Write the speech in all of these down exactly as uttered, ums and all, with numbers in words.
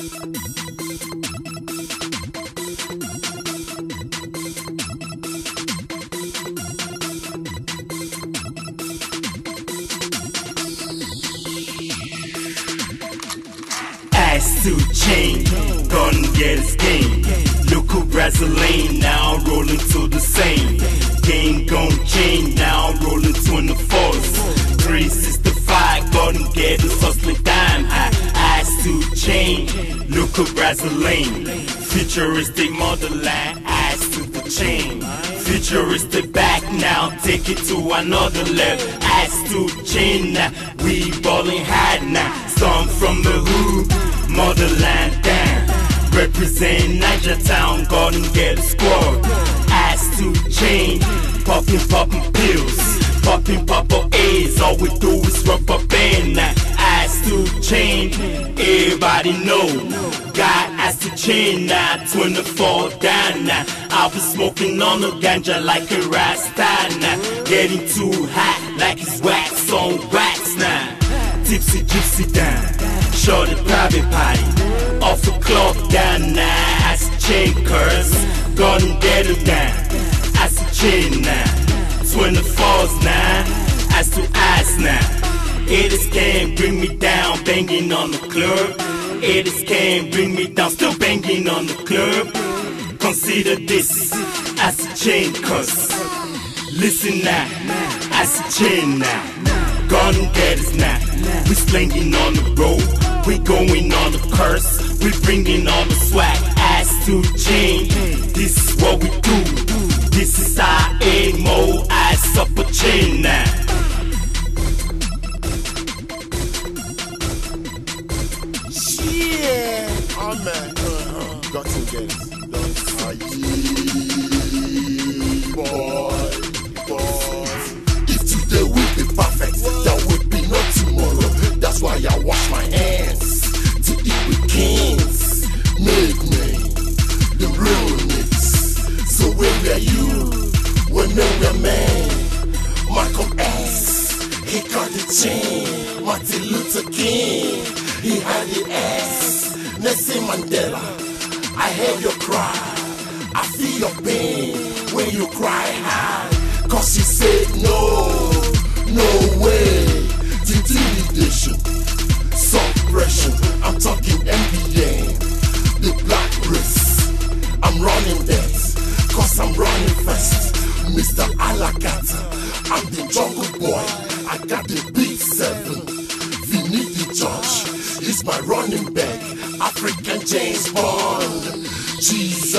Ass to chain, gonna get his game. Local Brazilian, now rolling to the same. Game gon' change, now rolling twenty-fours. three sixty-five, gonna get his hustling dime high. Ass to chain, local Brazilian. Futuristic motherland, ass to the chain. Futuristic back now, take it to another level. Ass to chain now, we ballin' hard now. Some from the hood, motherland down. Represent Niger Town, go and get a squad. Ass to chain, poppin' poppin' pills, poppin' purple A's. All we do is rubber band now. Ass to chain, everybody know. Got ass to chain now, twenty-four down now. I was smoking on the ganja like a Rasta now. Getting too hot like it's wax on wax now. Tipsy gypsy down, short the private party. Off the club down now, ass to chain curse. Gonna get it down, ass to chain now. twenty-fours now, ass to ass now. Haters can't bring me down, banging on the club. Haters can't bring me down, still banging on the club. Consider this as a chain curse. Listen now, as a chain now. Gonna get us now. We slinging on the road, we going on the curse. We bringing on the swag, ass to chain. This is what we do. This is our aim, oh, ass up a chain now. Yeah, oh man, uh, got to get it. Don't are you, boy, boy. If today will be perfect, there would be no tomorrow. That's why I wash my hands to eat with kings. Make me the real mix. So where were you when they were men? Malcolm X, he got the chain. Martin Luther King, he had the S. Nelson Mandela, I hear your cry. I feel your pain when you cry high. Cause you said no, no way. Intimidation, suppression. I'm talking M B N, the black race. I'm running that, cause I'm running fast. Mister Alakata, I'm the jungle boy. I got the big seven. Vinny the Judge, he's my running back. African James Bond. Jesus,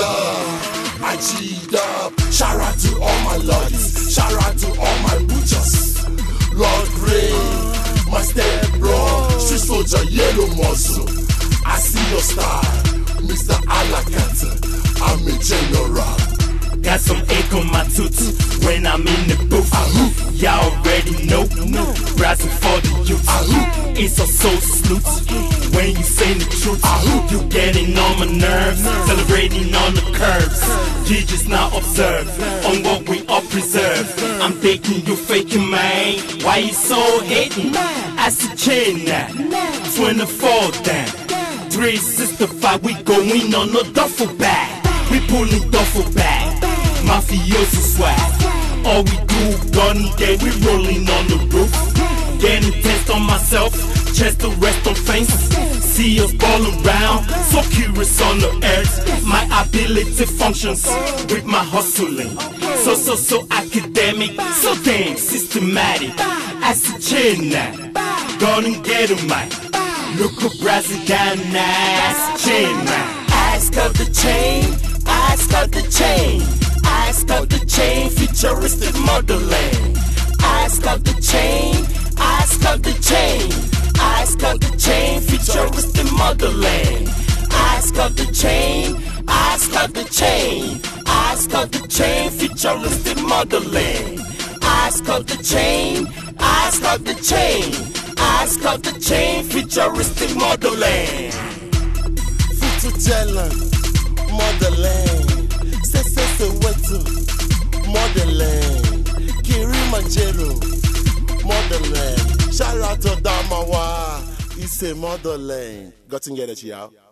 I G'd up. Shout out to all my lords, shout out to all my butchers. Lord Ray, my step bro, street soldier, yellow muscle. I see your star, Mister Alakata, I'm a general. Got some ink on my tooth when I'm in the booth. Y'all already know, Brazil for the youth. It's a soul salute when you say the truth. You getting on my nerves, celebrating on the curves. You just not observe on what we all preserve. I'm thinking you faking, man. Why you so hating? As a chain now, twenty-four down, three sixty-five. We going on a duffel bag. We pulling duffel bag, mafioso swag. All we do, gun get, we rolling on the roof. Getting test on myself, chest to rest on face. See us ballin' round, so curious on the earth. My ability functions with my hustling. So, so, so academic, so damn systematic. As a chain now, gonna get him, man. Look at Brazil down now, as a chain now. Ask of the chain. Ask of the chain, ask of the chain, futuristic motherland. Ask of the chain, ask of the chain, ask of the chain, futuristic motherland. Ask of the chain, ask of the chain, ask of the chain, futuristic motherland. Ask of the chain, ask of the chain, ask of the chain, futuristic motherland. Futujalan. Motherland, say say say wetu, motherland, Kilimanjaro, motherland. Shout out to Damawa, it's a motherland. Got to get it, y'all.